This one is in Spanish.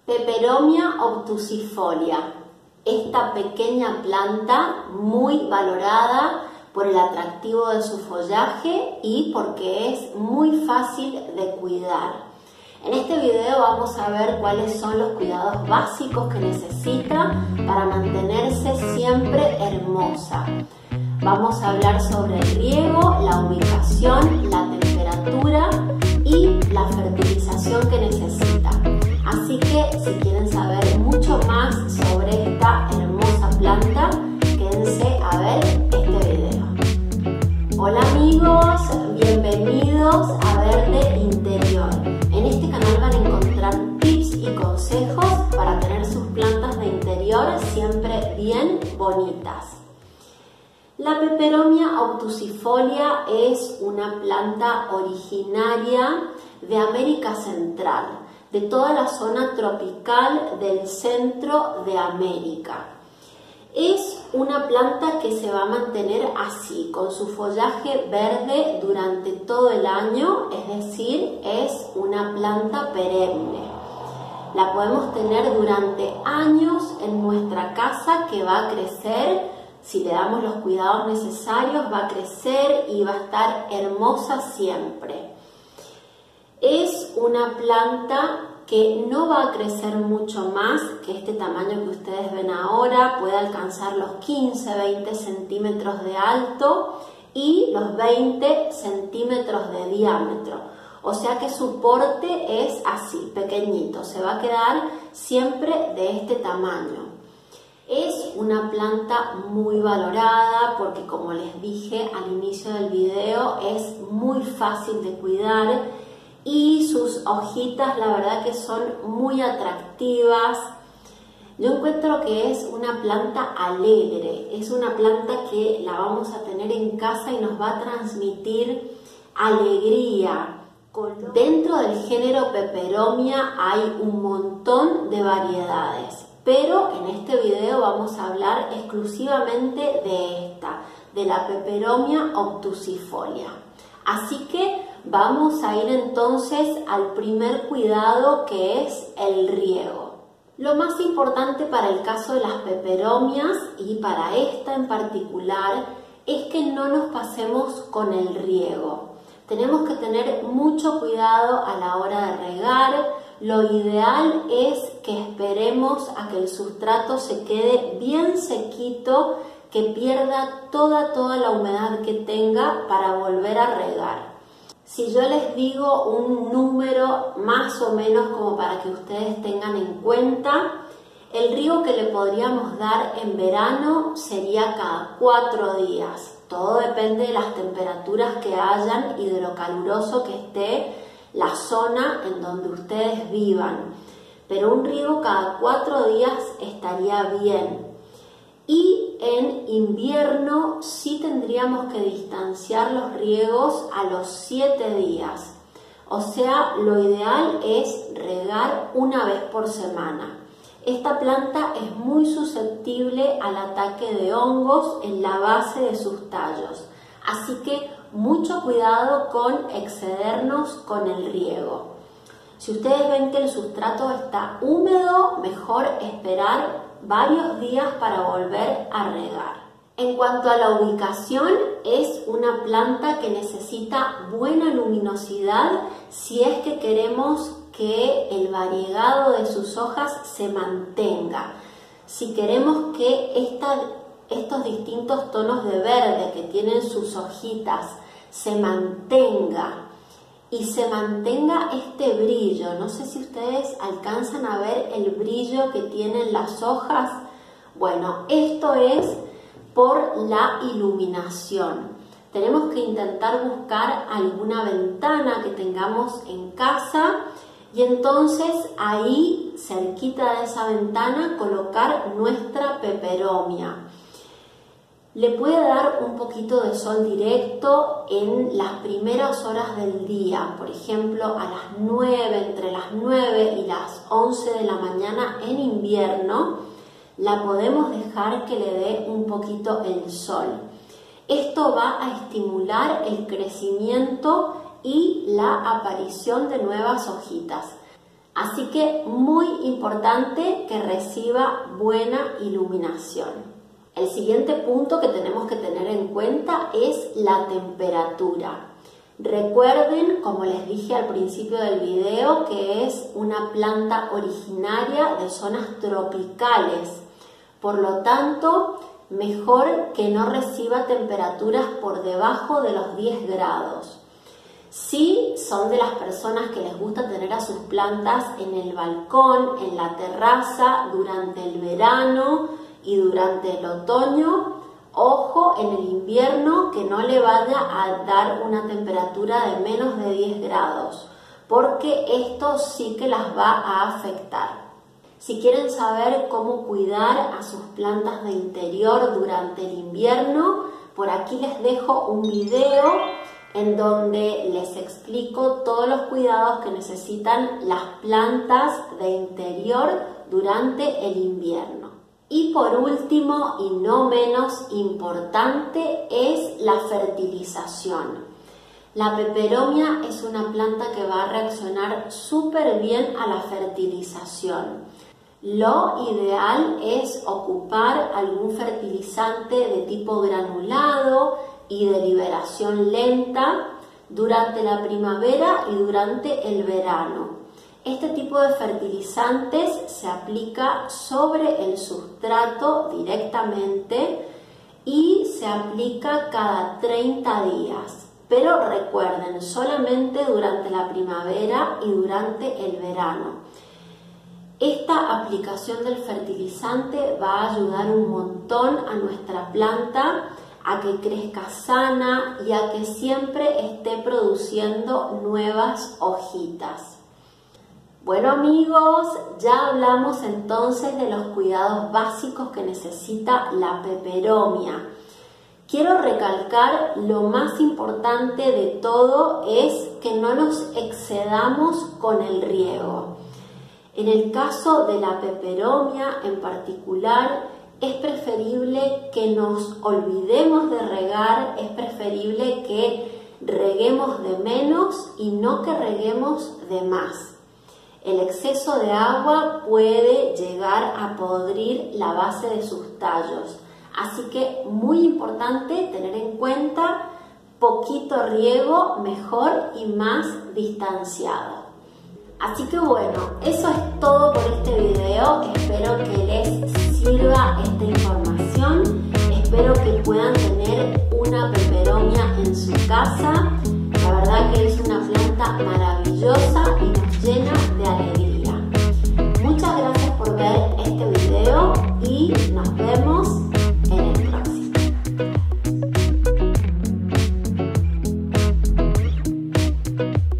Peperomia obtusifolia, esta pequeña planta muy valorada por el atractivo de su follaje y porque es muy fácil de cuidar. En este video vamos a ver cuáles son los cuidados básicos que necesita para mantenerse siempre hermosa. Vamos a hablar sobre el riego, la ubicación, la temperatura y la fertilización que necesita. Así que si quieren saber mucho más sobre esta hermosa planta, quédense a ver este video. Hola amigos, bienvenidos a Verde Interior. En este canal van a encontrar tips y consejos para tener sus plantas de interior siempre bien bonitas. La Peperomia obtusifolia es una planta originaria de América Central, de toda la zona tropical del centro de América. Es una planta que se va a mantener así, con su follaje verde durante todo el año, es decir, es una planta perenne. La podemos tener durante años en nuestra casa, que va a crecer, si le damos los cuidados necesarios, va a crecer y va a estar hermosa siempre. Es una planta que no va a crecer mucho más que este tamaño que ustedes ven ahora, puede alcanzar los 15-20 centímetros de alto y los 20 centímetros de diámetro. O sea que su porte es así, pequeñito, se va a quedar siempre de este tamaño. Es una planta muy valorada porque, como les dije al inicio del video, es muy fácil de cuidar y sus hojitas la verdad que son muy atractivas. Yo encuentro que es una planta alegre, es una planta que la vamos a tener en casa y nos va a transmitir alegría. Dentro del género Peperomia hay un montón de variedades, pero en este video vamos a hablar exclusivamente de esta, de la Peperomia obtusifolia. Así que vamos a ir entonces al primer cuidado, que es el riego. Lo más importante para el caso de las peperomias y para esta en particular es que no nos pasemos con el riego. Tenemos que tener mucho cuidado a la hora de regar. Lo ideal es que esperemos a que el sustrato se quede bien sequito, que pierda toda la humedad que tenga para volver a regar. Si yo les digo un número más o menos como para que ustedes tengan en cuenta, el riego que le podríamos dar en verano sería cada 4 días. Todo depende de las temperaturas que hayan y de lo caluroso que esté la zona en donde ustedes vivan. Pero un riego cada 4 días estaría bien. Y en invierno sí tendríamos que distanciar los riegos a los 7 días. O sea, lo ideal es regar una vez por semana. Esta planta es muy susceptible al ataque de hongos en la base de sus tallos. Así que mucho cuidado con excedernos con el riego. Si ustedes ven que el sustrato está húmedo, mejor esperar varios días para volver a regar. En cuanto a la ubicación, es una planta que necesita buena luminosidad si es que queremos que el variegado de sus hojas se mantenga. Si queremos que estos distintos tonos de verde que tienen sus hojitas se mantenga y se mantenga este brillo. No sé si ustedes alcanzan a ver el brillo que tienen las hojas. Bueno, esto es por la iluminación. Tenemos que intentar buscar alguna ventana que tengamos en casa y entonces ahí, cerquita de esa ventana, colocar nuestra peperomia. Le puede dar un poquito de sol directo en las primeras horas del día, por ejemplo a las 9, entre las 9 y las 11 de la mañana en invierno, la podemos dejar que le dé un poquito el sol. Esto va a estimular el crecimiento y la aparición de nuevas hojitas. Así que muy importante que reciba buena iluminación. El siguiente punto que tenemos que tener en cuenta es la temperatura. Recuerden, como les dije al principio del video, que es una planta originaria de zonas tropicales. Por lo tanto, mejor que no reciba temperaturas por debajo de los 10 grados. Si son de las personas que les gusta tener a sus plantas en el balcón, en la terraza, durante el verano y durante el otoño, ojo en el invierno que no le vaya a dar una temperatura de menos de 10 grados, porque esto sí que las va a afectar. Si quieren saber cómo cuidar a sus plantas de interior durante el invierno, por aquí les dejo un video en donde les explico todos los cuidados que necesitan las plantas de interior durante el invierno. Y por último, y no menos importante, es la fertilización. La peperomia es una planta que va a reaccionar súper bien a la fertilización. Lo ideal es ocupar algún fertilizante de tipo granulado y de liberación lenta durante la primavera y durante el verano. Este tipo de fertilizantes se aplica sobre el sustrato directamente y se aplica cada 30 días. Pero recuerden, solamente durante la primavera y durante el verano. Esta aplicación del fertilizante va a ayudar un montón a nuestra planta a que crezca sana y a que siempre esté produciendo nuevas hojitas. Bueno amigos, ya hablamos entonces de los cuidados básicos que necesita la peperomia. Quiero recalcar lo más importante de todo es que no nos excedamos con el riego. En el caso de la peperomia en particular, es preferible que nos olvidemos de regar, es preferible que reguemos de menos y no que reguemos de más. El exceso de agua puede llegar a podrir la base de sus tallos, así que muy importante tener en cuenta poquito riego, mejor y más distanciado. Así que bueno, eso es todo por este video. Espero que les sirva esta información. Espero que puedan tener una peperomia en su casa. La verdad que es una planta maravillosa y nos llena de alegría. Muchas gracias por ver este video y nos vemos en el próximo.